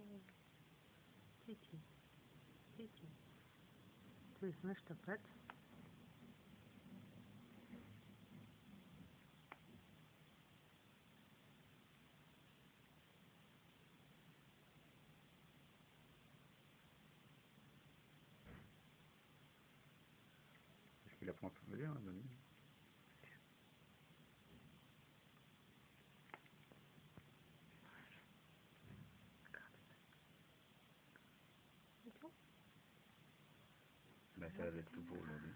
Titi. Titi. То есть, знаешь, что пэт? Est-ce qu'il apprend à parler, hein, Daniel? Ben, ça va être tout pour aujourd'hui.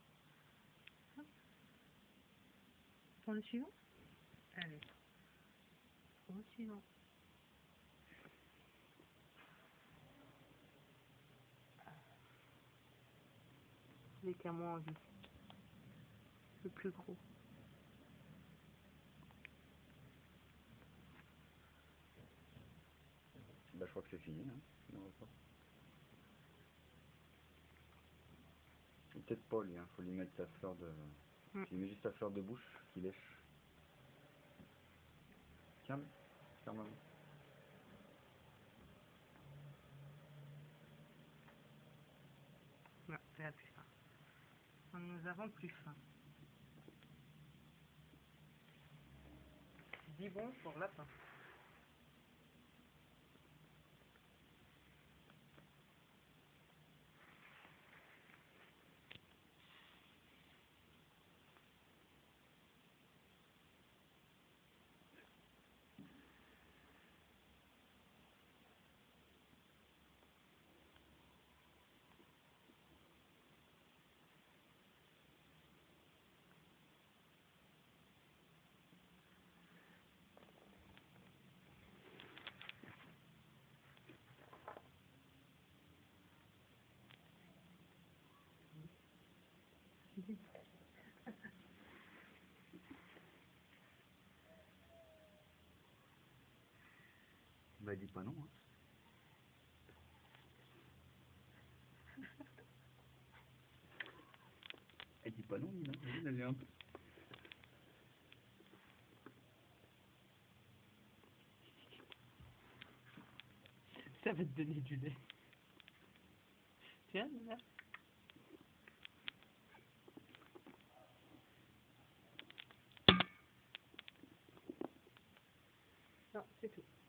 Pour le suivant? Allez. Pour le suivant. Les qui a moins envie. Le plus gros. Ben, je crois que c'est fini, hein, le repas. Peut-être pas lui, hein, faut lui mettre sa fleur de... Il met juste sa fleur de bouche qui lèche. Calme, calme. Non, c'est la plus faim. Nous avons plus faim. Dis bon pour lapin. Bah dis pas non, hein. Elle dit pas non, Nina, vas-y, vas-y un peu. Ça va te donner du lait. Tiens, là. Non, c'est tout.